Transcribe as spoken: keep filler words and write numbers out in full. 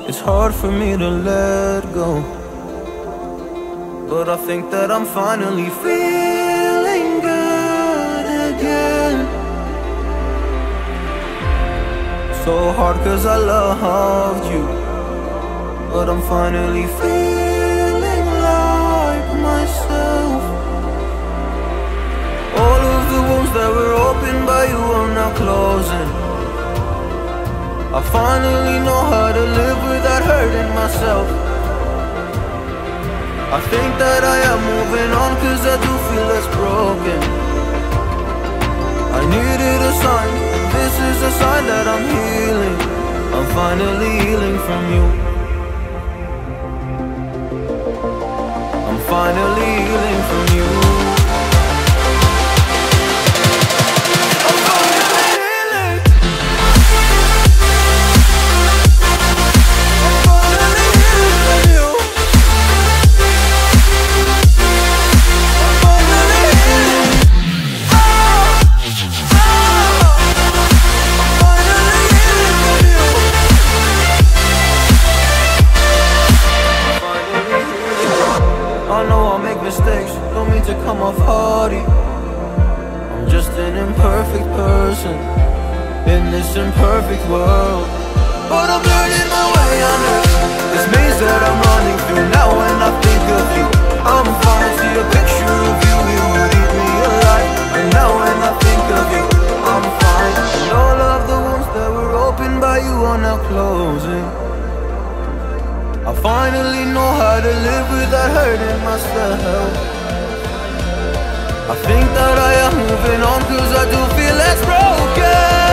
It's hard for me to let go, but I think that I'm finally feeling good again. So hard cause I loved you, but I'm finally feeling like myself. All of the wounds that were opened by you are now closing. I finally know how to live without hurting myself. I think that I am moving on cause I do feel less broken. I needed a sign, and this is a sign that I'm healing. I'm finally healing from you. I'm finally healing from you. I know I'll make mistakes, don't mean to come off haughty. I'm just an imperfect person in this imperfect world, but I'm learning my way under this maze that I'm running through. Now when I think of you, I'm falling to a picture of you. You would eat me alive. And now when I think of you, I'm fine. And all of the wounds that were opened by you are now closing. I finally know how to live without hurting myself. I think that I am moving on cause I do feel less broken.